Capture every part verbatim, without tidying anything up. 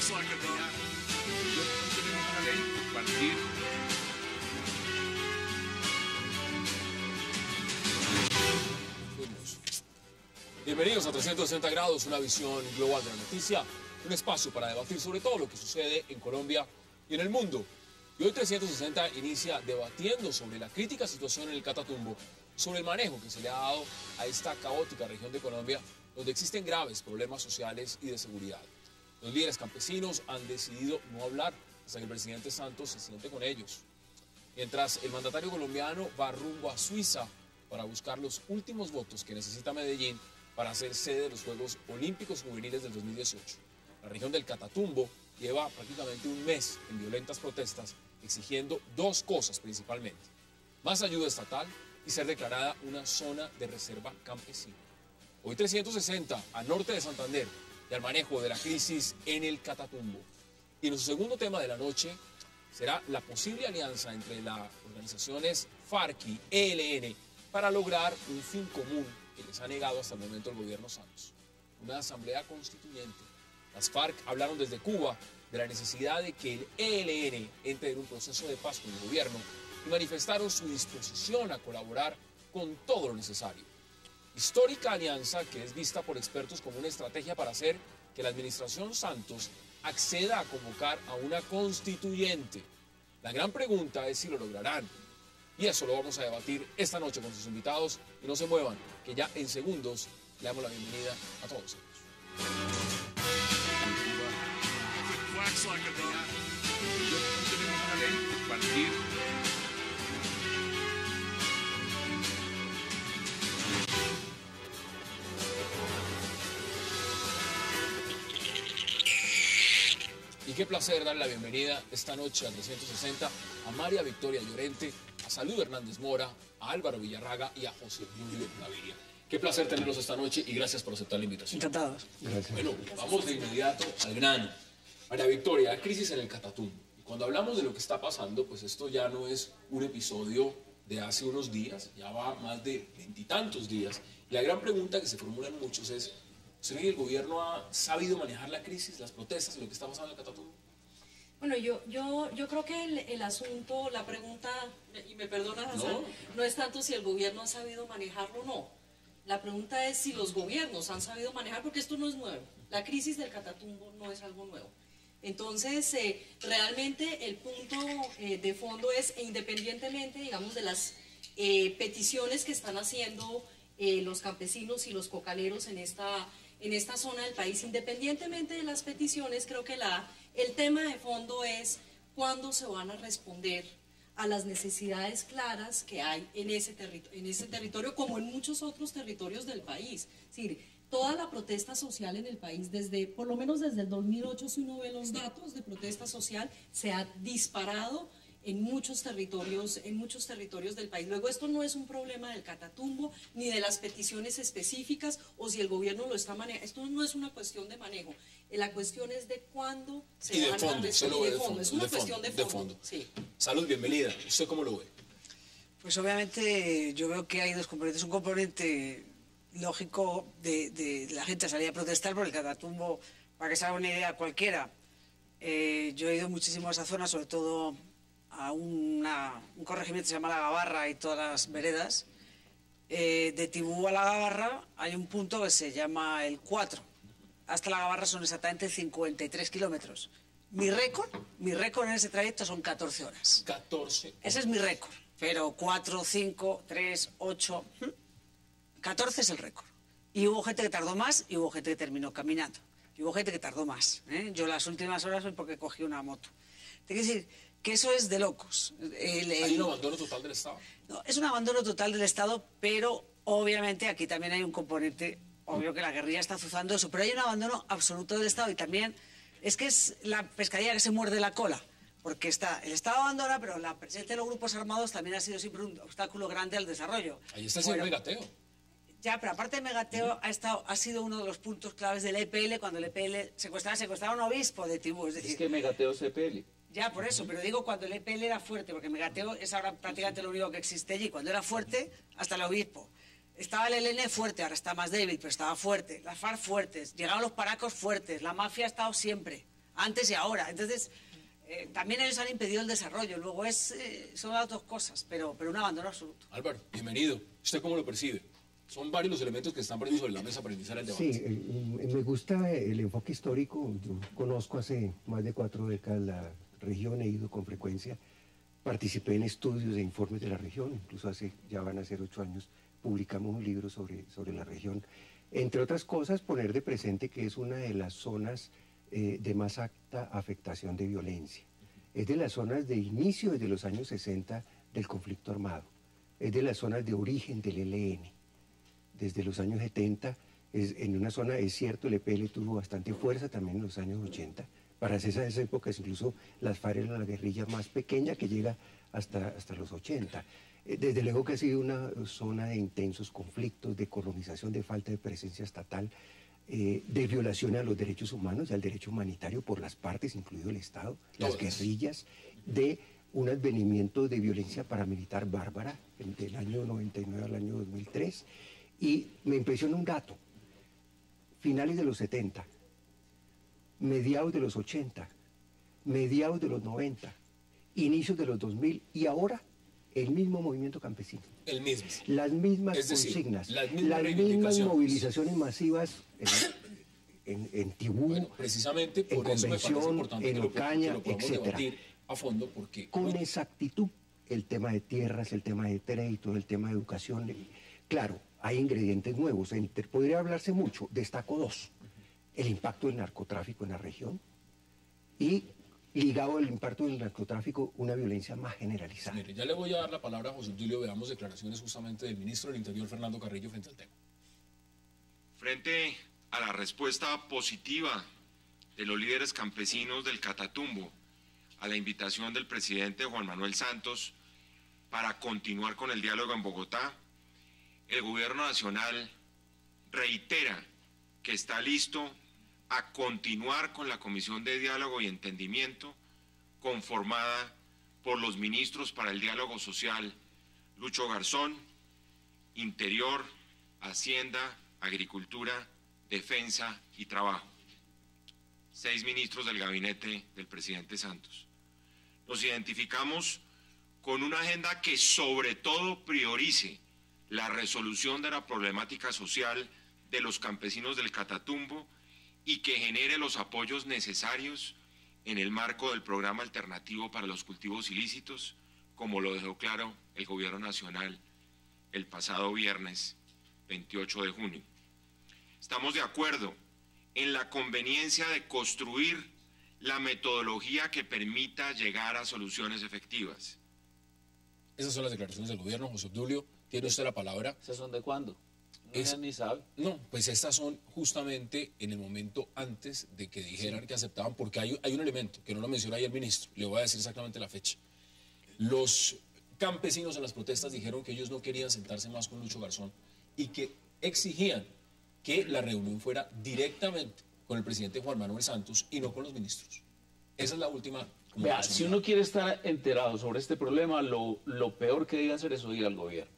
tenemos una ley, compartir. Bienvenidos a trescientos sesenta grados, una visión global de la noticia, un espacio para debatir sobre todo lo que sucede en Colombia y en el mundo. Y hoy trescientos sesenta inicia debatiendo sobre la crítica situación en el Catatumbo, sobre el manejo que se le ha dado a esta caótica región de Colombia, donde existen graves problemas sociales y de seguridad. Los líderes campesinos han decidido no hablar hasta que el presidente Santos se siente con ellos. Mientras el mandatario colombiano va rumbo a Suiza para buscar los últimos votos que necesita Medellín para ser sede de los Juegos Olímpicos Juveniles del dos mil dieciocho. La región del Catatumbo lleva prácticamente un mes en violentas protestas exigiendo dos cosas principalmente: más ayuda estatal y ser declarada una zona de reserva campesina. Hoy trescientos sesenta al norte de Santander y al manejo de la crisis en el Catatumbo. Y nuestro segundo tema de la noche será la posible alianza entre las organizaciones FARC y E L N para lograr un fin común que les ha negado hasta el momento el gobierno Santos: una asamblea constituyente. Las FARC hablaron desde Cuba de la necesidad de que el E L N entre en un proceso de paz con el gobierno y manifestaron su disposición a colaborar con todo lo necesario. Histórica alianza que es vista por expertos como una estrategia para hacer que la administración Santos acceda a convocar a una constituyente. La gran pregunta es si lo lograrán. Y eso lo vamos a debatir esta noche con sus invitados. Y no se muevan, que ya en segundos le damos la bienvenida a todos ellos. Tenemos una ley, compartir. Y qué placer darle la bienvenida esta noche a trescientos sesenta a María Victoria Llorente, a Salud Hernández Mora, a Álvaro Villarraga y a José Julio Gaviria. Qué placer tenerlos esta noche y gracias por aceptar la invitación. Encantados. Gracias. Bueno, vamos de inmediato al grano. María Victoria, la crisis en el Catatumbo. Y cuando hablamos de lo que está pasando, pues esto ya no es un episodio de hace unos días, ya va más de veintitantos días. Y la gran pregunta que se formulan muchos es: ¿será que el gobierno ha sabido manejar la crisis, las protestas y lo que está pasando en el Catatumbo? Bueno, yo, yo, yo creo que el, el asunto, la pregunta, y me perdonas, Hassan, No. no es tanto si el gobierno ha sabido manejarlo o no. La pregunta es si los gobiernos han sabido manejar, porque esto no es nuevo. La crisis del Catatumbo no es algo nuevo. Entonces, eh, realmente el punto eh, de fondo es, e independientemente, digamos, de las eh, peticiones que están haciendo eh, los campesinos y los cocaleros en esta, en esta zona del país, independientemente de las peticiones, creo que la, el tema de fondo es cuándo se van a responder a las necesidades claras que hay en ese, en ese territorio, como en muchos otros territorios del país. Es decir, toda la protesta social en el país, desde, por lo menos desde el dos mil ocho, si uno ve los datos de protesta social, se ha disparado en muchos territorios, en muchos territorios del país. Luego, esto no es un problema del Catatumbo, ni de las peticiones específicas, o si el gobierno lo está manejando. Esto no es una cuestión de manejo. La cuestión es de cuándo se Y de van fondo, a se lo responder. ve De de fondo, fondo, es una de cuestión fondo, de de fondo. fondo. Sí. Salud, bienvenida. ¿Usted cómo lo ve? Pues obviamente yo veo que hay dos componentes. Un componente lógico de, de la gente salir a protestar por el Catatumbo, para que se haga una idea cualquiera. Eh, yo he ido muchísimo a esa zona, sobre todo a una, un corregimiento que se llama La Gabarra y todas las veredas. Eh, de Tibú a La Gabarra hay un punto que se llama el cuatro. Hasta La Gabarra son exactamente cincuenta y tres kilómetros. Mi récord, mi récord en ese trayecto son catorce horas. catorce. Ese es mi récord. Pero cuatro, cinco, tres, ocho, catorce es el récord. Y hubo gente que tardó más y hubo gente que terminó caminando. Y hubo gente que tardó más. ¿eh? Yo las últimas horas fue porque cogí una moto. Te quiero decir que eso es de locos. El, el, ¿Hay un abandono total del Estado? No, es un abandono total del Estado, pero obviamente aquí también hay un componente, obvio que la guerrilla está azuzando eso, pero hay un abandono absoluto del Estado y también es que es la pescadilla que se muerde la cola. Porque está, el Estado abandona, pero la presencia de los grupos armados también ha sido siempre un obstáculo grande al desarrollo. Ahí está el señor Bueno, Megateo. Ya, pero aparte de Megateo, ha, estado, ha sido uno de los puntos claves del E P L cuando el E P L secuestraba, secuestraba a un obispo de Tibú. Es decir, Es que Megateo es E P L. ya, por eso, pero digo cuando el E P L era fuerte, porque Megateo es ahora prácticamente lo único que existe allí. Cuando era fuerte, hasta el obispo. Estaba el E L N fuerte, ahora está más débil, pero estaba fuerte. Las FARC fuertes, llegaban los paracos fuertes, la mafia ha estado siempre. antes y ahora. Entonces, eh, también ellos han impedido el desarrollo. Luego es, eh, son las dos cosas, pero, pero un abandono absoluto. Álvaro, bienvenido. ¿Usted cómo lo percibe? Son varios los elementos que están poniendo sobre la mesa para iniciar el debate. Sí, eh, me gusta el enfoque histórico. Yo conozco hace más de cuatro décadas la región, he ido con frecuencia, participé en estudios e informes de la región, incluso hace, ya van a ser ocho años, publicamos un libro sobre, sobre la región. Entre otras cosas, poner de presente que es una de las zonas eh, de más alta afectación de violencia. Es de las zonas de inicio desde los años sesenta del conflicto armado. Es de las zonas de origen del E L N. Desde los años setenta, es, en una zona, es cierto, el E P L tuvo bastante fuerza también en los años ochenta. Para esas épocas, incluso las FARC era la guerrilla más pequeña que llega hasta, hasta los ochenta. Eh, desde luego que ha sido una zona de intensos conflictos, de colonización, de falta de presencia estatal, eh, de violación a los derechos humanos y al derecho humanitario por las partes, incluido el Estado, las guerrillas, de un advenimiento de violencia paramilitar bárbara entre el año noventa y nueve al año dos mil tres. Y me impresiona un dato, finales de los setenta, mediados de los ochenta, mediados de los noventa, inicios de los dos mil y ahora el mismo movimiento campesino. El mismo. Las mismas Es decir, consignas, las mismas las mismas reivindicaciones. movilizaciones masivas en, en, en Tibú, Bueno, precisamente por en eso me parece Convención, importante en que lo, Ocaña, que lo podamos etcétera. debatir a fondo porque... con exactitud el tema de tierras, el tema de crédito, el tema de educación. Claro, hay ingredientes nuevos. Entre, podría hablarse mucho, destaco dos. El impacto del narcotráfico en la región y, ligado al impacto del narcotráfico, una violencia más generalizada. Mire, ya le voy a dar la palabra a José Obdulio. Veamos declaraciones justamente del ministro del Interior, Fernando Carrillo, frente al tema. Frente a la respuesta positiva de los líderes campesinos del Catatumbo a la invitación del presidente Juan Manuel Santos para continuar con el diálogo en Bogotá, el gobierno nacional reitera que está listo a continuar con la Comisión de Diálogo y Entendimiento conformada por los ministros para el diálogo social Lucho Garzón, Interior, Hacienda, Agricultura, Defensa y Trabajo. Seis ministros del gabinete del presidente Santos. Nos identificamos con una agenda que sobre todo priorice la resolución de la problemática social de los campesinos del Catatumbo y que genere los apoyos necesarios en el marco del programa alternativo para los cultivos ilícitos, como lo dejó claro el Gobierno Nacional el pasado viernes veintiocho de junio. Estamos de acuerdo en la conveniencia de construir la metodología que permita llegar a soluciones efectivas. Esas son las declaraciones del gobierno. José Obdulio, tiene usted la palabra. ¿Esas son de cuándo? No, Es- ni sabe. No, pues estas son justamente en el momento antes de que dijeran que aceptaban, porque hay, hay un elemento que no lo menciona ahí el ministro, le voy a decir exactamente la fecha. Los campesinos en las protestas dijeron que ellos no querían sentarse más con Lucho Garzón y que exigían que la reunión fuera directamente con el presidente Juan Manuel Santos y no con los ministros. Esa es la última Vea, comunicación. si uno quiere estar enterado sobre este problema, lo, lo peor que debe hacer es oír al gobierno.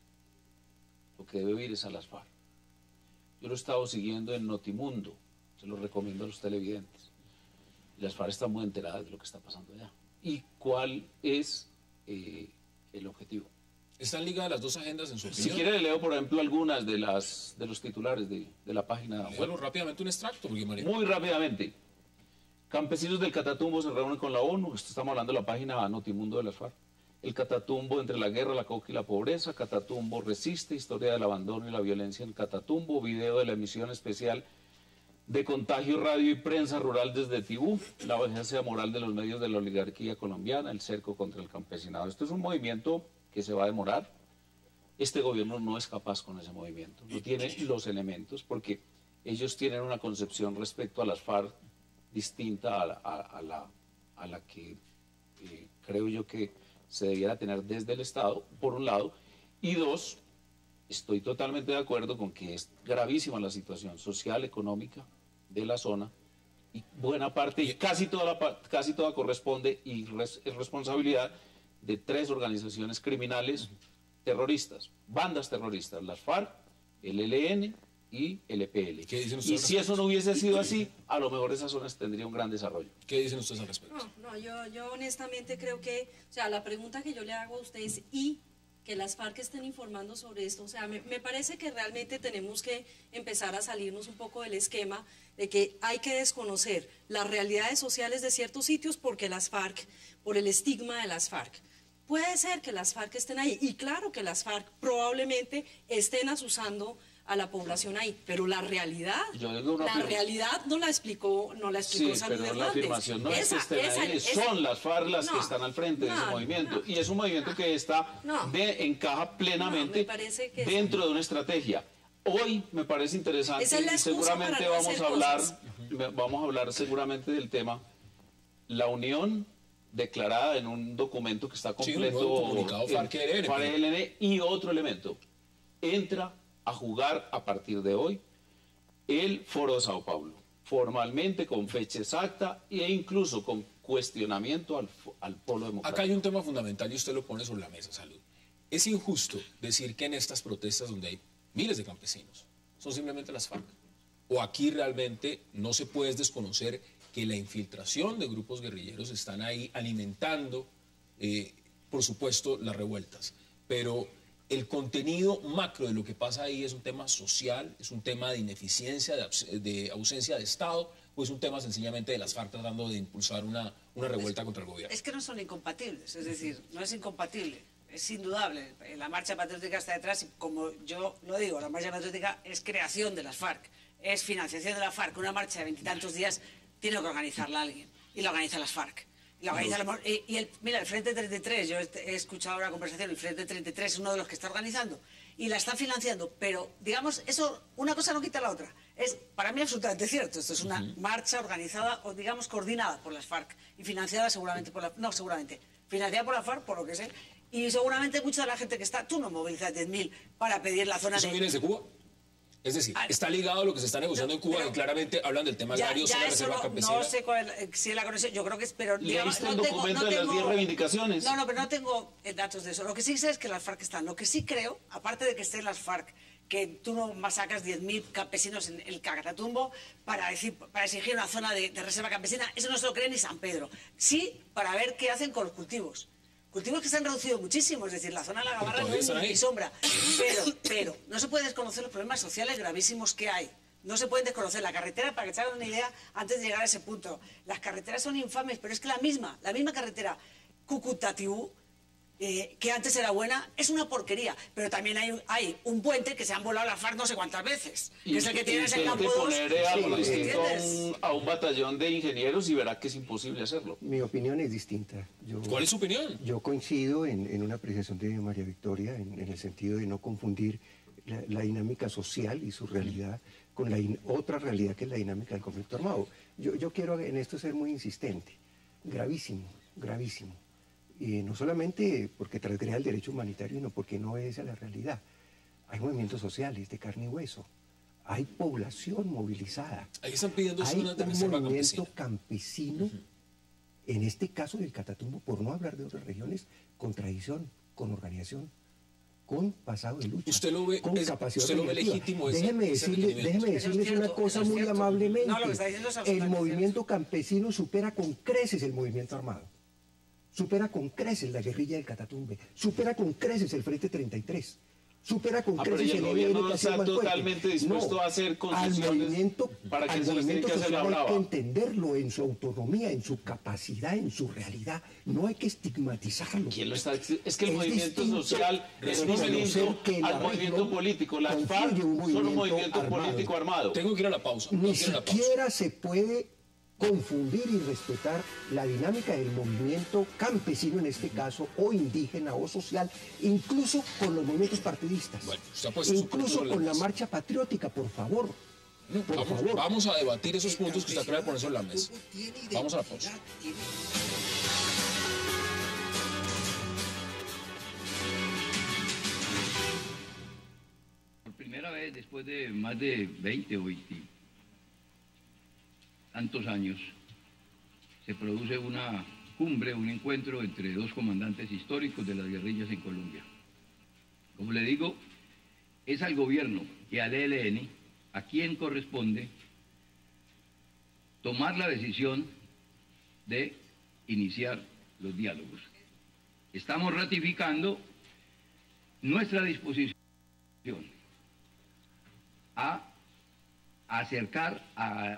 Lo que debe oír es a las FARC. Yo lo he estado siguiendo en Notimundo, se lo recomiendo a los televidentes. Las FARC están muy enteradas de lo que está pasando allá. ¿Y cuál es eh, el objetivo? ¿Están ligadas las dos agendas en su Si opinión? quiere le leo, por ejemplo, algunas de, las, de los titulares de, de la página web. Léalo rápidamente un extracto, porque María... Muy rápidamente. Campesinos del Catatumbo se reúnen con la ONU. Esto estamos hablando de la página Notimundo de las FARC. El Catatumbo entre la guerra, la coca y la pobreza. Catatumbo resiste. Historia del abandono y la violencia en Catatumbo. Video de la emisión especial de Contagio Radio y Prensa Rural desde Tibú. La vigencia moral de los medios de la oligarquía colombiana. El cerco contra el campesinado. Esto es un movimiento que se va a demorar. Este gobierno no es capaz con ese movimiento. No tiene los elementos porque ellos tienen una concepción respecto a las FARC distinta a la, a, a la, a la que eh, creo yo que se debiera tener desde el Estado, por un lado, y dos, estoy totalmente de acuerdo con que es gravísima la situación social, económica de la zona, y buena parte, y casi toda, la, pa- casi toda corresponde y res- es responsabilidad de tres organizaciones criminales terroristas, bandas terroristas, las FARC, el E L N y el E P L. ¿Qué dicen Y ustedes si al eso no hubiese sido así, a lo mejor esas zonas tendrían un gran desarrollo. ¿Qué dicen ustedes al respecto? No, no, yo, yo honestamente creo que, o sea, la pregunta que yo le hago a ustedes y que las FARC estén informando sobre esto, o sea, me, me parece que realmente tenemos que empezar a salirnos un poco del esquema de que hay que desconocer las realidades sociales de ciertos sitios porque las FARC, por el estigma de las FARC. Puede ser que las FARC estén ahí, y claro que las FARC probablemente estén asusando a la población ahí, pero la realidad, Yo digo una la afirma- realidad no la explicó, no la explicó Sí, Salud pero la Hernández. afirmación no es que Esa- estén esa- ahí, esa- son las FARC las que No, están al frente de ese no, movimiento. no. Y es un movimiento que está No. de, encaja plenamente No, me parece que dentro de una estrategia. Hoy me parece interesante Esa es la y excusa seguramente para no vamos hacer a hablar, cosas. vamos a hablar seguramente del tema. La unión declarada en un documento que está Sí, un completo nuevo comunicado en FARC-E L N. FARC-E L N, y otro elemento, entra a jugar a partir de hoy el Foro de Sao Paulo, formalmente con fecha exacta e incluso con cuestionamiento al, fo- al polo democrático. Acá hay un tema fundamental y usted lo pone sobre la mesa, Salud. Es injusto decir que en estas protestas donde hay miles de campesinos son simplemente las FARC. O aquí realmente no se puede desconocer que la infiltración de grupos guerrilleros están ahí alimentando, eh, por supuesto, las revueltas. Pero el contenido macro de lo que pasa ahí es un tema social, es un tema de ineficiencia, de, aus- de ausencia de Estado, o es un tema sencillamente de las FARC tratando de impulsar una, una revuelta contra el gobierno. Es que no son incompatibles, es decir, no es incompatible, es indudable. La marcha patriótica está detrás y, como yo lo digo, la marcha patriótica es creación de las FARC, es financiación de la FARC. Una marcha de veintitantos días tiene que organizarla alguien y la organiza las FARC. Y, la organiza la- y- y el, mira, el Frente treinta y tres, yo he he escuchado la conversación, el Frente treinta y tres es uno de los que está organizando y la está financiando, pero digamos, eso, una cosa no quita la otra. Es para mí absolutamente cierto. Esto es una marcha organizada o, digamos, coordinada por las FARC y financiada seguramente por la... No, seguramente. Financiada por la FARC, por lo que sé. Y seguramente mucha de la gente que está... Tú no movilizas diez mil para pedir la zona ¿Eso de... viene desde Cuba? Es decir, Ah, está ligado a lo que se está negociando no, en Cuba, pero- y claramente hablan del tema Ya, agrario, ya sobre la eso reserva no, campesina. no sé cuál, eh, si es la conexión, yo creo que es, pero ¿Leíste digamos, el no tengo, documento no de las tengo- diez reivindicaciones? No, no, pero no tengo eh, datos de eso. Lo que sí sé es que las FARC están. Lo que sí creo, aparte de que estén las FARC, que tú no masacras diez mil campesinos en el Catatumbo para, decir, para exigir una zona de, de reserva campesina, eso no se lo cree ni San Pedro. Sí, para ver qué hacen con los cultivos. Cultivos que se han reducido muchísimo, es decir, la zona de la Gamarra no todavía es están ni ahí. sombra. Pero, pero, no se puede desconocer los problemas sociales gravísimos que hay. No se pueden desconocer. La carretera, para que se hagan una idea, antes de llegar a ese punto, las carreteras son infames, pero es que la misma, la misma carretera Cúcuta-Tibú, eh, que antes era buena, es una porquería. Pero también hay, hay un puente que se han volado las FARC no sé cuántas veces, que es el que tiene ese Intente campo dos. poner eh, algo Sí, distinto a ¿entiendes? un, a un batallón de ingenieros y verá que es imposible hacerlo. Mi opinión es distinta. Yo, ¿Cuál es su opinión? Yo coincido en, en una apreciación de María Victoria, en, en el sentido de no confundir la, la dinámica social y su realidad con la in- otra realidad que es la dinámica del conflicto armado. Yo, yo quiero en esto ser muy insistente. Gravísimo, gravísimo. Y no solamente porque transgreda el derecho humanitario, sino porque no obedece a la realidad. Hay movimientos sociales de carne y hueso. Hay población movilizada. Ahí están pidiendo Hay zonas de un reserva movimiento campesina. campesino, en este caso del Catatumbo, por no hablar de otras regiones, con tradición, con organización, con pasado de lucha, ¿Usted lo ve- con es- capacidad usted lo ve organizativa. legítimo ese- Déjeme ese decirle, requerimiento? déjeme Eso es decirles una cierto, cosa eso es muy cierto. amablemente. No, lo que está diciendo es El absolutamente movimiento campesino supera con creces el movimiento armado. Supera con creces la guerrilla del Catatumbe. Supera con creces el Frente treinta y tres. Supera con Ah, pero creces y el el gobierno E L N no que ha sido está más fuerte. totalmente dispuesto No, a hacer al concesiones movimiento, para que al se les tiene movimiento que hacer la social hay brava. que entenderlo en su autonomía, en su capacidad, en su realidad. No hay que estigmatizarlo. ¿Quién lo está? Es que el Es movimiento distinto social es reconocer distinto que la al movimiento región político. Las confluye FARC un son un movimiento movimiento armado. político armado. Tengo que ir a la pausa. tengo Ni que ir a la pausa. siquiera se puede confundir y respetar la dinámica del movimiento campesino en este caso, o indígena o social, incluso con los movimientos partidistas, Bueno, usted ha puesto su punto incluso sobre la con la mesa. marcha patriótica, por favor. No, por vamos, favor. vamos a debatir esos puntos que usted acaba de poner sobre la mesa. Vamos a la pausa. Por primera vez, después de más de veinte o veinte tantos años, se produce una cumbre, un encuentro entre dos comandantes históricos de las guerrillas en Colombia. Como le digo, es al gobierno y al E L N a quien corresponde tomar la decisión de iniciar los diálogos. Estamos ratificando nuestra disposición a acercar a...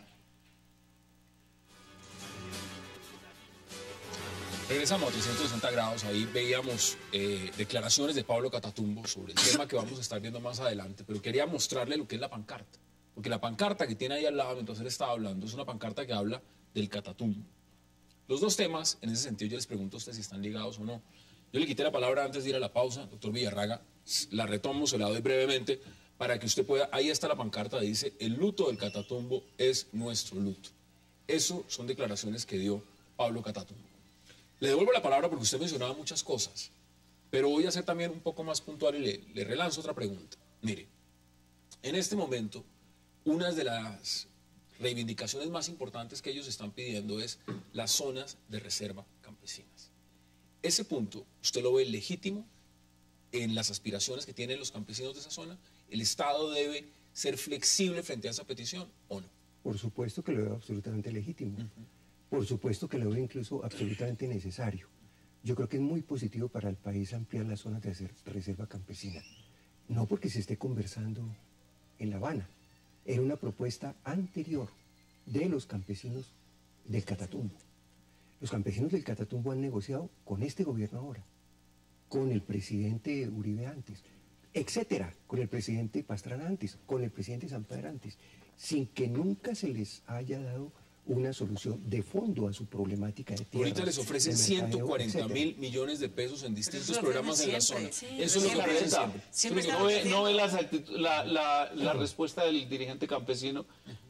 Regresamos a trescientos sesenta grados, ahí veíamos eh, declaraciones de Pablo Catatumbo sobre el tema que vamos a estar viendo más adelante, pero quería mostrarle lo que es la pancarta, porque la pancarta que tiene ahí al lado, mientras él estaba hablando, es una pancarta que habla del Catatumbo. Los dos temas, en ese sentido, yo les pregunto a ustedes si están ligados o no. Yo le quité la palabra antes de ir a la pausa, doctor Villarraga, la retomo, se la doy brevemente, para que usted pueda, ahí está la pancarta, dice, el luto del Catatumbo es nuestro luto. Eso son declaraciones que dio Pablo Catatumbo. Le devuelvo la palabra porque usted mencionaba muchas cosas, pero voy a ser también un poco más puntual y le, le relanzo otra pregunta. Mire, en este momento, una de las reivindicaciones más importantes que ellos están pidiendo es las zonas de reserva campesinas. Ese punto, ¿usted lo ve legítimo en las aspiraciones que tienen los campesinos de esa zona? ¿El Estado debe ser flexible frente a esa petición o no? Por supuesto que lo veo absolutamente legítimo. Uh-huh. Por supuesto que lo veo incluso absolutamente necesario. Yo creo que es muy positivo para el país ampliar las zonas de reserva campesina. No porque se esté conversando en La Habana. Era una propuesta anterior de los campesinos del Catatumbo. Los campesinos del Catatumbo han negociado con este gobierno ahora, con el presidente Uribe antes, etcétera, con el presidente Pastrana antes, con el presidente Sampader antes, sin que nunca se les haya dado una solución de fondo a su problemática de tierra. Ahorita les ofrecen ciento cuarenta mil millones de pesos en distintos programas en la zona. Sí, eso es lo que ofrecen siempre. siempre. siempre no ve, no ve la, la, la, la respuesta del dirigente campesino,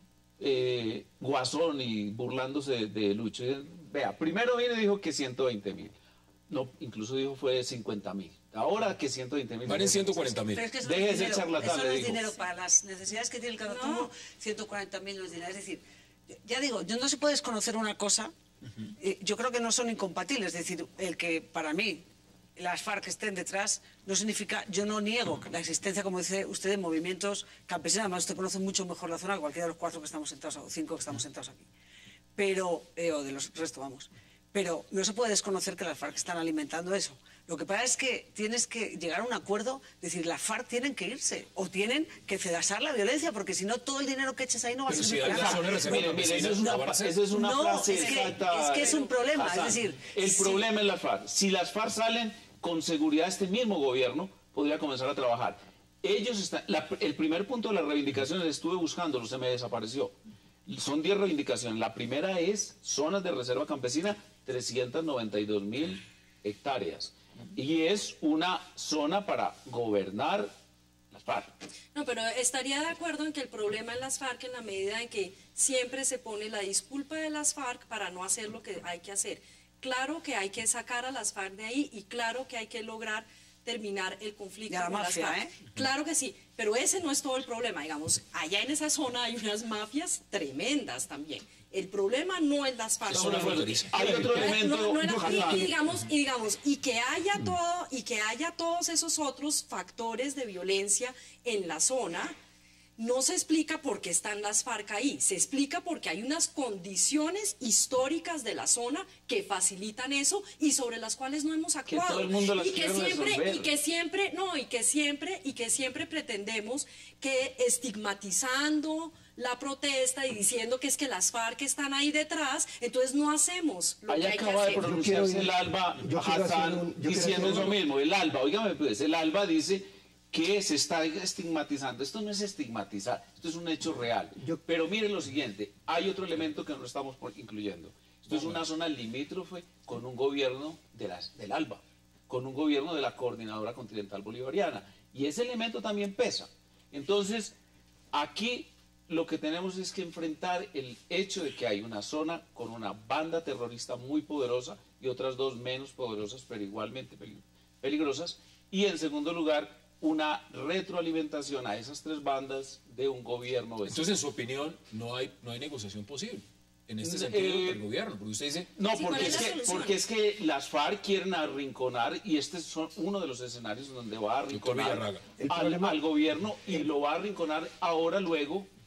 eh, guasón y burlándose de, de Lucho. Vea, primero viene y dijo que ciento veinte mil. No, incluso dijo fue cincuenta mil. Ahora que ciento veinte mil. Van en ciento cuarenta mil. Es que eso Deje no de es ser dinero, charlatán, eso no le es digo. dinero para las necesidades que tiene el Catatumbo, no. ciento cuarenta mil no es dinero. Es decir, ya digo, yo no se puede desconocer una cosa, uh-huh. eh, yo creo que no son incompatibles. Es decir, el que para mí las FARC estén detrás no significa, yo no niego la existencia, como dice usted, de movimientos campesinos. Además, usted conoce mucho mejor la zona que cualquiera de los cuatro que estamos sentados, o cinco que estamos sentados aquí. Pero, eh, o de los restos, vamos. Pero no se puede desconocer que las FARC están alimentando eso. Lo que pasa es que tienes que llegar a un acuerdo, decir, las FARC tienen que irse o tienen que cesar la violencia, porque si no, todo el dinero que eches ahí no va a Pero servir si para nada. Mire, mire, esa es una, esa es una no, frase es que, exacta. es que es un problema, Hassan, es decir... El sí. problema es las FARC. Si las FARC salen, con seguridad este mismo gobierno podría comenzar a trabajar. Ellos están... La, el primer punto de las reivindicaciones, estuve buscándolo, se me desapareció. Son diez reivindicaciones. La primera es zonas de reserva campesina, trescientas noventa y dos mil hectáreas. Y es una zona para gobernar las FARC. No, pero estaría de acuerdo en que el problema en las FARC en la medida en que siempre se pone la disculpa de las FARC para no hacer lo que hay que hacer. Claro que hay que sacar a las FARC de ahí y claro que hay que lograr terminar el conflicto la con mafia, las FARC. ¿eh? Claro que sí, pero ese no es todo el problema. Digamos, allá en esa zona hay unas mafias tremendas también. El problema no es las FARC. No, no, no, hay otro elemento. No, no era, y, y digamos, y digamos, y que haya todo, y que haya todos esos otros factores de violencia en la zona. No se explica por qué están las FARC ahí, se explica porque hay unas condiciones históricas de la zona que facilitan eso y sobre las cuales no hemos actuado. Que todo el mundo las y que quiere siempre, resolver. y que siempre, no, y que siempre, y que siempre pretendemos que estigmatizando la protesta y diciendo que es que las FARC están ahí detrás, entonces no hacemos lo Ahí que hay que acaba de hacer. pronunciarse el ALBA, yo quiero hacer Hassan, un- yo quiero diciendo hacer eso un- mismo. El ALBA, oígame pues, el ALBA dice que se está estigmatizando. Esto no es estigmatizar, esto es un hecho real. Yo- Pero miren lo siguiente, hay otro elemento que no estamos por- incluyendo. Esto es una zona limítrofe con un gobierno de las, del ALBA, con un gobierno de la Coordinadora Continental Bolivariana. Y ese elemento también pesa. Entonces, aquí lo que tenemos es que enfrentar el hecho de que hay una zona con una banda terrorista muy poderosa y otras dos menos poderosas, pero igualmente pelig- peligrosas. Y en segundo lugar, una retroalimentación a esas tres bandas de un gobierno vecino. Entonces, en su opinión, no hay, no hay negociación posible en este Eh, sentido del gobierno, porque usted dice... No, Sí, ¿cuál porque es es, la que, solución? porque es que las FARC quieren arrinconar y este es uno de los escenarios donde va a Doctor arrinconar Villarraga. El al, problema- al gobierno y lo va a arrinconar ahora luego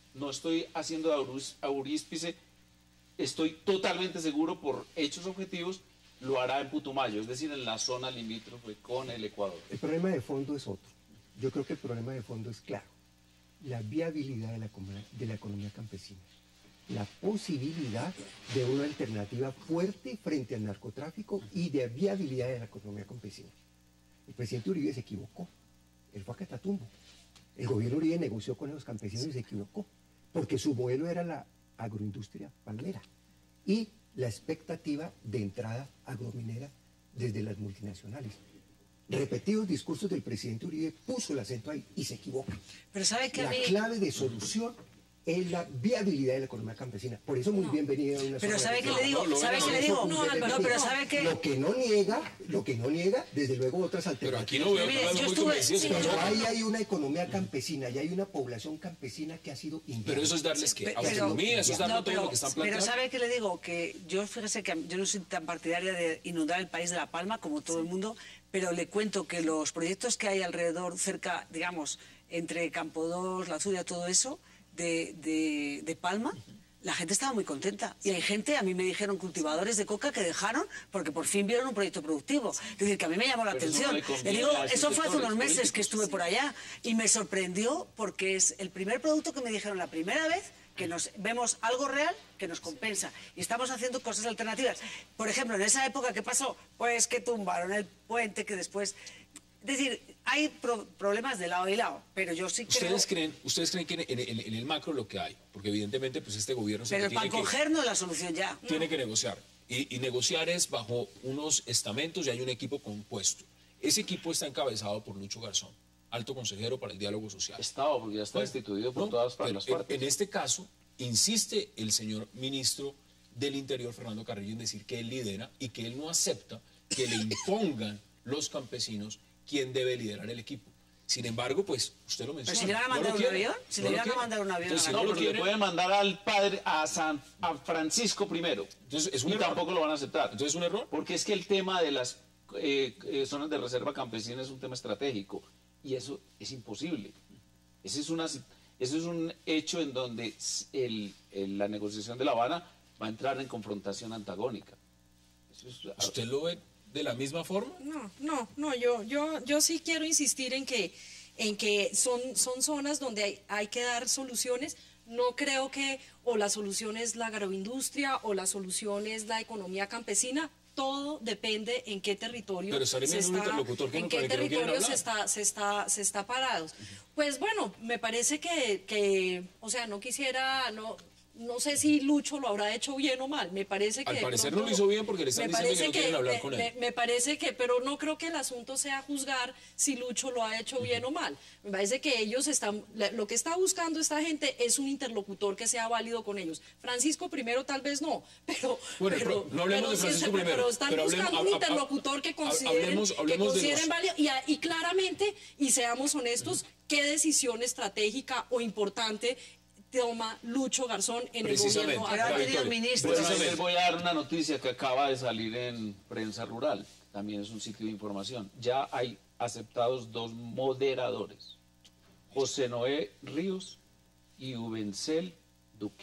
no estoy haciendo de aurus- auríspice, estoy totalmente seguro por hechos objetivos, lo hará en Putumayo, es decir, en la zona limítrofe con el Ecuador. El problema de fondo es otro. Yo creo que el problema de fondo es claro. La viabilidad de la, economía- de la economía campesina. La posibilidad de una alternativa fuerte frente al narcotráfico y de viabilidad de la economía campesina. El presidente Uribe se equivocó. Él fue a Catatumbo. El gobierno Uribe negoció con los campesinos y se equivocó. Porque su modelo era la agroindustria palmera y la expectativa de entrada agrominera desde las multinacionales. Repetidos discursos del presidente Uribe puso el acento ahí y se equivoca. Pero ¿sabe que La a mí- clave de solución es la viabilidad de la economía campesina. Por eso muy bienvenida una Pero zona ¿sabe de- qué le digo? no, lo ¿Sabe ven qué le a digo? Eso, No, usted Álvaro, me pero dice, ¿sabe qué? Lo que no niega, lo que no niega, desde luego otras Pero alternativas. aquí no veo Mire, nada yo muy estuve- convencido, sí, señor. Pero ahí hay una economía campesina y hay una población campesina que ha sido inviable. Pero eso es darles que Pe- autonomía, eso es darle no, todo pero- lo que están Pero planteando. ¿sabe qué le digo? Que yo, fíjese que yo no soy tan partidaria de inundar el país de La Palma como todo el mundo, pero le cuento que los proyectos que hay alrededor, cerca, digamos, entre Campo dos, La Zulia, todo eso, de, de, de Palma, la gente estaba muy contenta. Y hay gente, a mí me dijeron cultivadores de coca que dejaron porque por fin vieron un proyecto productivo. Es decir, que a mí me llamó la Pero eso no atención. le conviene Le digo, a esos eso fue hace sectores unos meses políticos. que estuve por allá y me sorprendió porque es el primer producto que me dijeron la primera vez que nos vemos algo real que nos compensa y estamos haciendo cosas alternativas. Por ejemplo, en esa época, ¿qué pasó? Pues que tumbaron el puente, que después... Es decir, hay pro- problemas de lado y lado, pero yo sí creo... ¿Ustedes creen, ustedes creen que en, en- en el macro lo que hay? Porque evidentemente pues este gobierno se Pero tiene para que, coger no es la solución ya. tiene que negociar. Y, y negociar es bajo unos estamentos y hay un equipo compuesto. Ese equipo está encabezado por Lucho Garzón, alto consejero para el diálogo social. Estaba, porque ya está Bueno, destituido por no, todas pero las en- partes. En este caso, insiste el señor ministro del Interior, Fernando Carrillo, en decir que él lidera y que él no acepta que le impongan los campesinos quién debe liderar el equipo. Sin embargo, pues, usted lo menciona. si le van a no mandar lo un quiere, avión, si no le lo van a quiere. mandar un avión Entonces, a si la no No, lo porque le quiere, pueden mandar al padre, a, San, a Francisco primero. Entonces, es un y error. tampoco lo van a aceptar. Entonces, ¿es un error? Porque es que el tema de las eh, eh, zonas de reserva campesina es un tema estratégico y eso es imposible. Ese es, una, eso es un hecho en donde el, el- la negociación de La Habana va a entrar en confrontación antagónica. Eso es- ¿Usted lo ve de la misma forma? No, no, no, yo, yo, yo sí quiero insistir en que, en que son, son zonas donde hay, hay que dar soluciones. No creo que o la solución es la agroindustria o la solución es la economía campesina. Todo depende en qué territorio Pero estaré se viendo un está, interlocutor que en no- qué con el que no quieren territorio se hablar. está, se está, se está parados. Pues bueno, me parece que, que, o sea, no quisiera, no, no sé si Lucho lo habrá hecho bien o mal. Me parece que Al de parecer pronto- no lo hizo bien porque le están me diciendo que parece no quieren hablar me- con él. me- me parece que, pero no creo que el asunto sea juzgar si Lucho lo ha hecho bien o mal. Me parece que ellos están, la- lo que está buscando esta gente es un interlocutor que sea válido con ellos. Francisco primero tal vez no, pero, Bueno, pero, pero no hablemos pero de sí Francisco está- primero, pero están pero hablemos- buscando hab- un hab- interlocutor que hab- consideren, hablemos- que hablemos de consideren los- válido y, a- y claramente, y seamos honestos, qué decisión estratégica o importante toma Lucho Garzón en el Precisamente. gobierno. Pero ha actual. tenido ministros. Bueno, Precisamente. les voy a dar una noticia que acaba de salir en Prensa Rural, también es un sitio de información. Ya hay aceptados dos moderadores, José Noé Ríos y Ubencel Duque.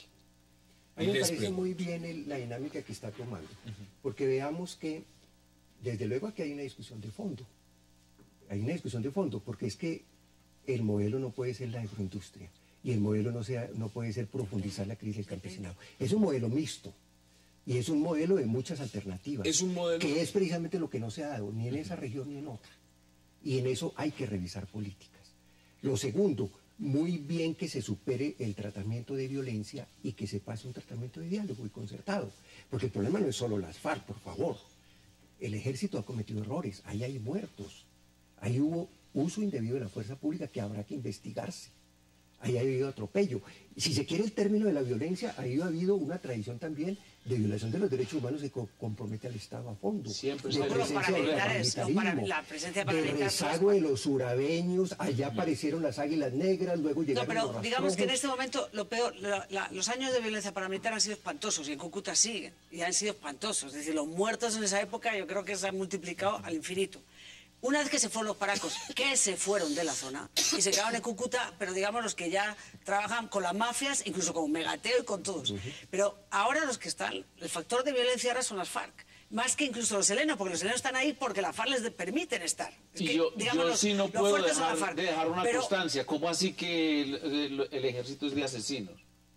A mí me Les parece pregunto. muy bien el- la dinámica que está tomando, porque veamos que, desde luego aquí hay una discusión de fondo, hay una discusión de fondo, porque es que el modelo no puede ser la agroindustria, y el modelo no, sea, no puede ser profundizar la crisis del campesinado. Es un modelo mixto, y es un modelo de muchas alternativas, Es un modelo- que es precisamente lo que no se ha dado, ni en esa región ni en otra, y en eso hay que revisar políticas. Lo segundo, muy bien que se supere el tratamiento de violencia y que se pase un tratamiento de diálogo y concertado. Porque el problema no es solo las FARC, por favor. El ejército ha cometido errores, ahí hay muertos, ahí hubo uso indebido de la fuerza pública que habrá que investigarse. Ahí ha habido atropello. Y si se quiere el término de la violencia, ahí ha habido una tradición también de violación de los derechos humanos que co- compromete al Estado a fondo. Siempre de está Los presencia del paramilitares, los para- paramilitarismo, la presencia de paramilitar. rezago de los surabeños, allá aparecieron las águilas negras, luego No, llegaron pero los digamos que en rastrojos. este momento lo peor, la- la- los años de violencia paramilitar han sido espantosos y en Cúcuta siguen y han sido espantosos. Es decir, los muertos en esa época yo creo que se han multiplicado al infinito. Una vez que se fueron los paracos, que se fueron de la zona y se quedaron en Cúcuta, pero digamos los que ya trabajan con las mafias, incluso con Megateo y con todos. Uh-huh. Pero ahora los que están, el factor de violencia ahora son las FARC. Más que incluso los helenos, porque los helenos están ahí porque las FARC les permiten estar. Es y que, yo, digamos, yo los, sí no puedo dejar, de dejar una pero, constancia. ¿Cómo así que el, el, el ejército es de asesinos?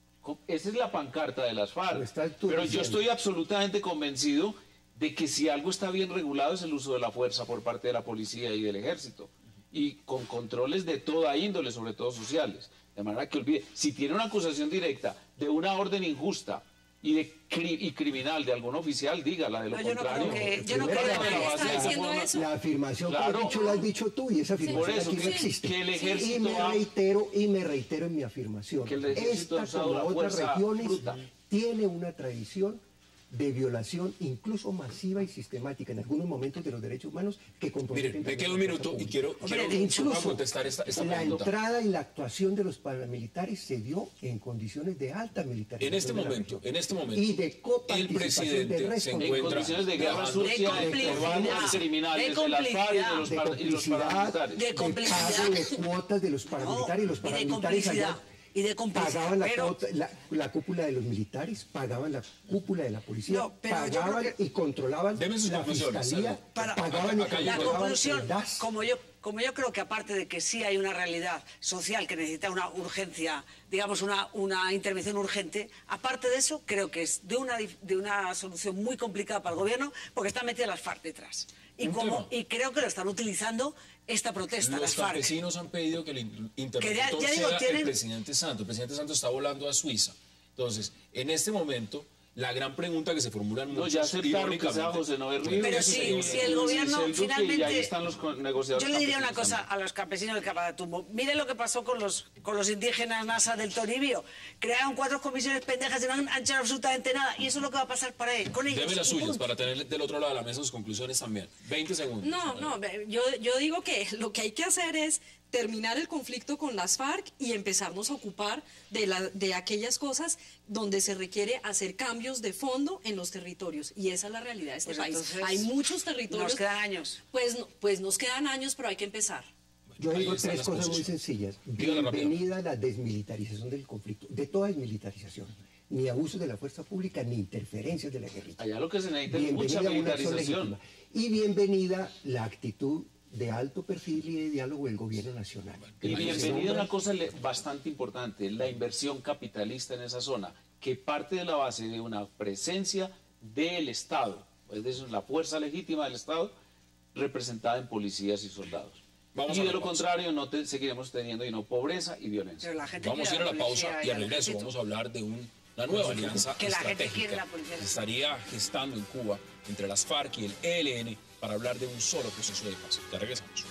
Esa es la pancarta de las FARC. Pero yo estoy absolutamente convencido de que si algo está bien regulado es el uso de la fuerza por parte de la policía y del ejército. Y con controles de toda índole, sobre todo sociales. De manera que olvide, si tiene una acusación directa de una orden injusta y de cri y criminal de algún oficial, dígala, de lo no, yo contrario. No creo que, yo no creo que la, está diciendo eso. La afirmación claro. que has dicho la has dicho tú y esa afirmación sí, eso, aquí que, no existe. Que el ejército y me ha... reitero y me reitero en mi afirmación. Que el ejército Esta ha como la otras regiones bruta. tiene una tradición de violación incluso masiva y sistemática en algunos momentos de los derechos humanos que comprometen. Miren, me queda un minuto y quiero, quiero Hombre, incluso contestar esta, esta la pregunta. entrada y la actuación de los paramilitares se dio en condiciones de alta militarización. En este momento, en este momento, y de el presidente se encuentra en condiciones de guerra sucia, de complicidad, criminales, de, de las FARC y de los, de par y los paramilitares. De complicidad. De pago de cuotas de los paramilitares no, y los paramilitares allá. Y de pagaban la, pero... cuota, la, la cúpula de los militares, pagaban la cúpula de la policía, no, pagaban que... y controlaban la fiscalía, para, pagaban acá, acá, y la conclusión, el D A S. como yo, como yo creo que aparte de que sí hay una realidad social que necesita una urgencia, digamos una, una intervención urgente, aparte de eso creo que es de una, de una solución muy complicada para el gobierno porque están metidas las FARC detrás. Y, como, y creo que lo están utilizando esta protesta. Los las FARC. campesinos han pedido que el interventor ya, ya digo, sea tienen... el presidente Santos. El presidente Santos está volando a Suiza. Entonces, en este momento, la gran pregunta que se formula en no, muchos... ya aceptaron que sea José Noel Ríos. Pero si, si el gobierno el finalmente... Y ahí están los negociadores. Yo le diría una cosa a los campesinos del Catatumbo. Miren lo que pasó con los, con los indígenas NASA del Toribio. Crearon cuatro comisiones pendejas y no han, han hecho absolutamente nada. Y eso es lo que va a pasar para él, con ellos. Deme las suyas para tener del otro lado de la mesa sus conclusiones también. veinte segundos. No, no, yo, yo digo que lo que hay que hacer es terminar el conflicto con las FARC y empezarnos a ocupar de, la, de aquellas cosas donde se requiere hacer cambios de fondo en los territorios. Y esa es la realidad de este pues país. Hay muchos territorios. Nos quedan años. Pues, pues nos quedan años, pero hay que empezar. Yo digo tres cosas muy sencillas. Bienvenida a la desmilitarización del conflicto, de toda desmilitarización. Ni abuso de la fuerza pública, ni interferencias de la guerrilla. Allá lo que se necesita es mucha militarización. Y bienvenida la actitud de alto perfil y de diálogo del gobierno nacional. Y bienvenida una cosa bastante importante, la inversión capitalista en esa zona, que parte de la base de una presencia del Estado, es decir, la fuerza legítima del Estado, representada en policías y soldados. Vamos y de lo pausa. contrario, no te, seguiremos teniendo y no pobreza y violencia. Vamos a ir a la pausa y al regreso vamos a hablar de un, una nueva alianza que estratégica la que estaría gestando en Cuba entre las FARC y el E L N para hablar de un solo proceso de paz. Ya regresamos.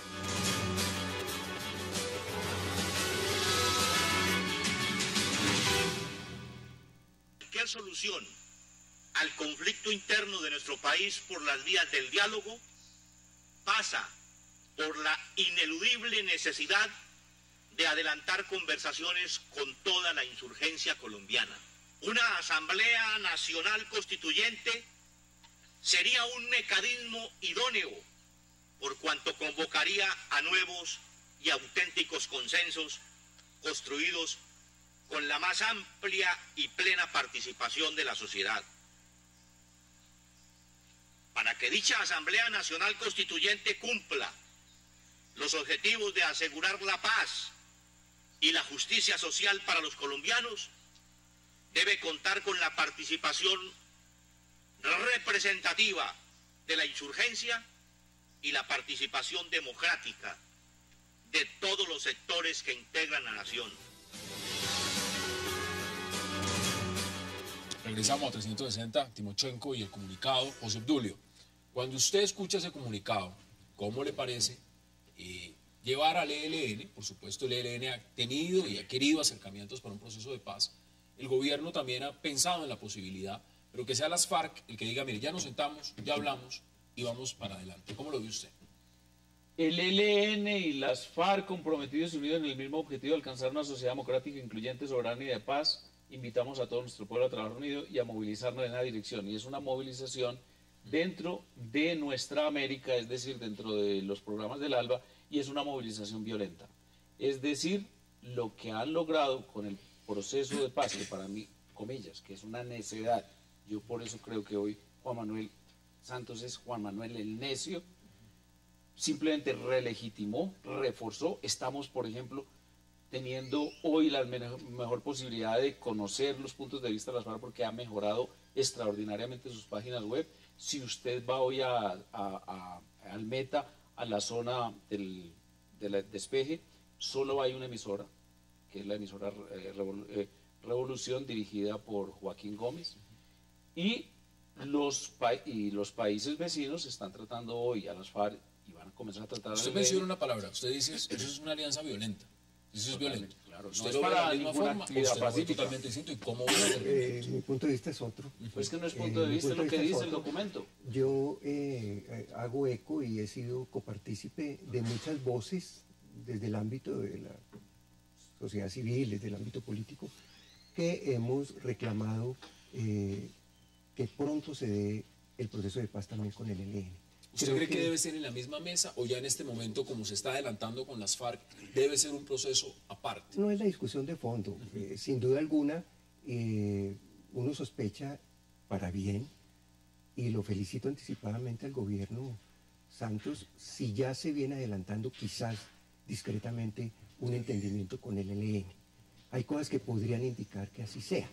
Cualquier solución al conflicto interno de nuestro país por las vías del diálogo pasa por la ineludible necesidad de adelantar conversaciones con toda la insurgencia colombiana. Una Asamblea Nacional Constituyente sería un mecanismo idóneo por cuanto convocaría a nuevos y auténticos consensos construidos con la más amplia y plena participación de la sociedad. Para que dicha Asamblea Nacional Constituyente cumpla los objetivos de asegurar la paz y la justicia social para los colombianos, debe contar con la participación representativa de la insurgencia y la participación democrática de todos los sectores que integran la nación. Regresamos a trescientos sesenta, Timochenko y el comunicado. José Obdulio, cuando usted escucha ese comunicado, ¿cómo le parece eh, llevar al E L N? Por supuesto, el E L N ha tenido y ha querido acercamientos para un proceso de paz. El gobierno también ha pensado en la posibilidad, pero que sea las FARC el que diga, mire, ya nos sentamos, ya hablamos y vamos para adelante. ¿Cómo lo ve usted? El E L N y las FARC comprometidos y unidos en el mismo objetivo de alcanzar una sociedad democrática, incluyente, soberana y de paz. Invitamos a todo nuestro pueblo a trabajar unido y a movilizarnos en la dirección. Y es una movilización dentro de nuestra América, es decir, dentro de los programas del ALBA, y es una movilización violenta. Es decir, lo que han logrado con el proceso de paz, que para mí, comillas, que es una necedad, yo por eso creo que hoy Juan Manuel Santos es Juan Manuel el necio, simplemente relegitimó, reforzó. Estamos, por ejemplo, teniendo hoy la mejor posibilidad de conocer los puntos de vista de las FARC porque ha mejorado extraordinariamente sus páginas web. Si usted va hoy a, a, a, al Meta, a la zona del, del despeje, solo hay una emisora, que es la emisora eh, Revol eh, Revolución, dirigida por Joaquín Gómez, y los, pa y los países vecinos están tratando hoy a las FARC y van a comenzar a tratar... Usted menciona una palabra, usted dice, eso es una alianza violenta. Eso es violento. Claro, ¿Usted no es lo ve de para la misma ninguna forma? actividad ¿Usted lo ve pacífica? totalmente distinto? ¿Y cómo ve el Eh, mi punto de vista es otro. Pues que no es Eh, punto de mi vista, es punto lo de que vista es dice el otro. documento. Yo eh, eh, hago eco y he sido copartícipe de muchas voces desde el ámbito de la sociedad civil, desde el ámbito político, que hemos reclamado eh, que pronto se dé el proceso de paz también con el E L N. ¿Usted Creo cree que... que debe ser en la misma mesa o ya en este momento, como se está adelantando con las FARC, debe ser un proceso aparte? No es la discusión de fondo. Eh, sin duda alguna, eh, uno sospecha para bien, y lo felicito anticipadamente al gobierno Santos, si ya se viene adelantando quizás discretamente un entendimiento con el E L N. Hay cosas que podrían indicar que así sea.